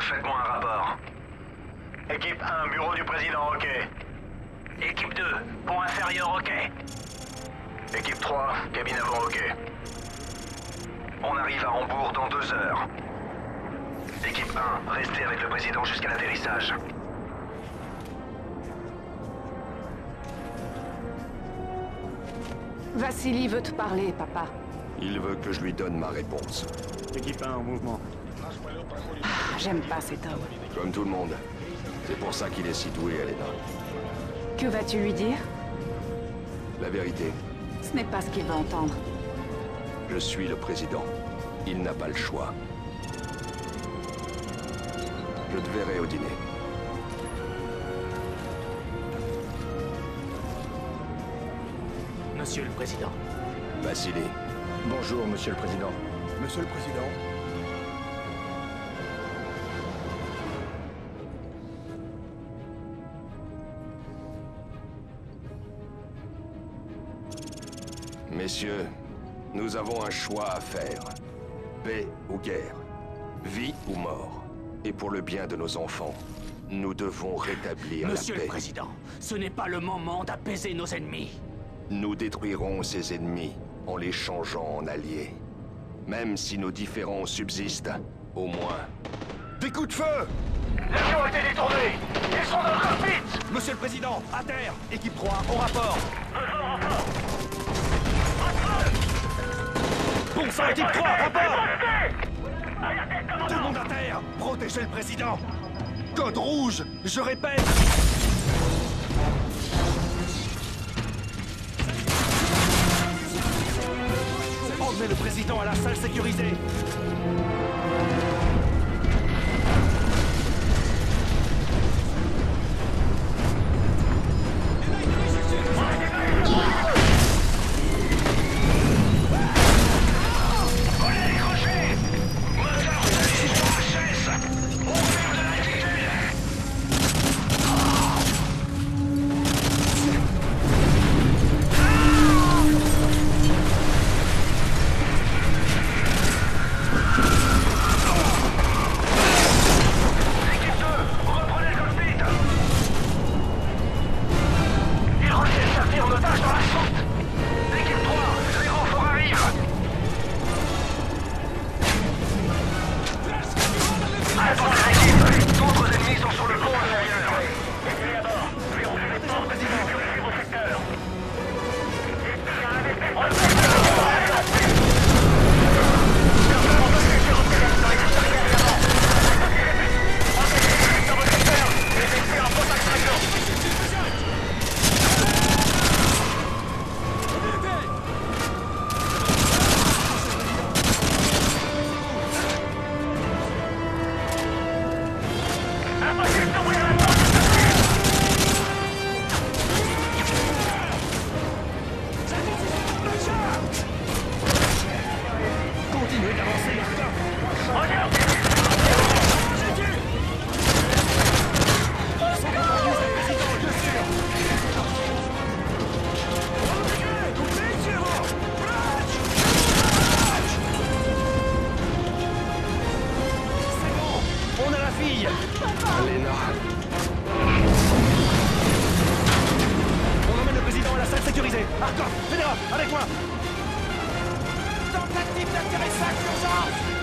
faites-moi un rapport. Équipe 1, bureau du président, ok. Équipe 2, pont inférieur, ok. Équipe 3, cabine avant, ok. On arrive à Hambourg dans 2 heures. Équipe 1, restez avec le président jusqu'à l'atterrissage. Vassili veut te parler, papa. Il veut que je lui donne ma réponse. Équipe 1 en mouvement. J'aime pas cet homme. Comme tout le monde. C'est pour ça qu'il est si doué, Elena. Que vas-tu lui dire? La vérité, Ce n'est pas ce qu'il va entendre. je suis le président. Il n'a pas le choix. Je te verrai au dîner. Monsieur le Président. Vassili. Bonjour, Monsieur le Président. Monsieur le Président. Messieurs, nous avons un choix à faire. Paix ou guerre. Vie ou mort. Et pour le bien de nos enfants, nous devons rétablir Monsieur la le paix. Président, ce n'est pas le moment d'apaiser nos ennemis. Nous détruirons ces ennemis en les changeant en alliés. Même si nos différends subsistent, au moins. Des coups de feu! L'avion a été détourné. Ils sont dans le cockpit. Monsieur le Président, à terre! Équipe 3, au rapport! Bon sang, équipe 3, rapport! Tout le monde à terre! Protégez le Président! Code rouge! Je répète! Emmenez le Président à la salle sécurisée! Continuez d'avancer! C'est bon! On a la fille! Elena. On emmène le Président à la salle sécurisée! Arcor! Fédéra! Avec moi! Tentative d'atterrissage d'urgence.